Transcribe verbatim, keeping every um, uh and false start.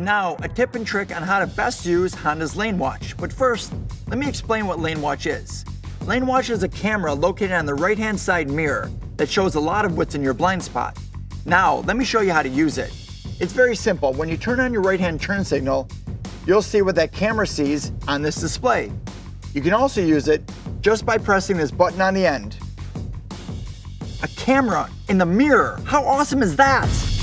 Now, a tip and trick on how to best use Honda's LaneWatch. But first, let me explain what LaneWatch is. LaneWatch is a camera located on the right-hand side mirror that shows a lot of what's in your blind spot. Now, let me show you how to use it. It's very simple. When you turn on your right-hand turn signal, you'll see what that camera sees on this display. You can also use it just by pressing this button on the end. A camera in the mirror. How awesome is that?